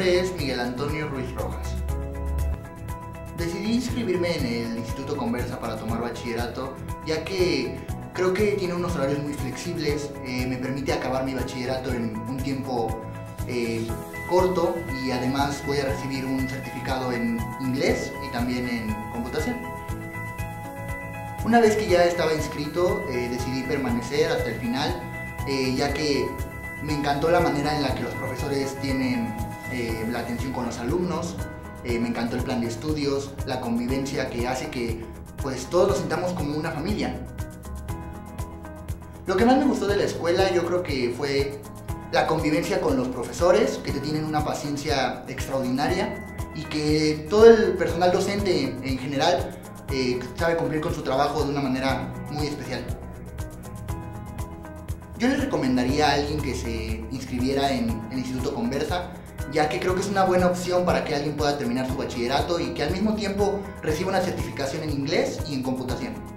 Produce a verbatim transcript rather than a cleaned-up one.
nombre es Miguel Antonio Ruiz Rojas. Decidí inscribirme en el Instituto Conversa para tomar bachillerato, ya que creo que tiene unos horarios muy flexibles, eh, me permite acabar mi bachillerato en un tiempo eh, corto y además voy a recibir un certificado en inglés y también en computación. Una vez que ya estaba inscrito, eh, decidí permanecer hasta el final, eh, ya que me encantó la manera en la que los profesores tienen eh, la atención con los alumnos, eh, me encantó el plan de estudios, la convivencia que hace que pues, todos nos sintamos como una familia. Lo que más me gustó de la escuela yo creo que fue la convivencia con los profesores, que te tienen una paciencia extraordinaria y que todo el personal docente en general eh, sabe cumplir con su trabajo de una manera muy especial. Yo les recomendaría a alguien que se inscribiera en el Instituto Conversa, ya que creo que es una buena opción para que alguien pueda terminar su bachillerato y que al mismo tiempo reciba una certificación en inglés y en computación.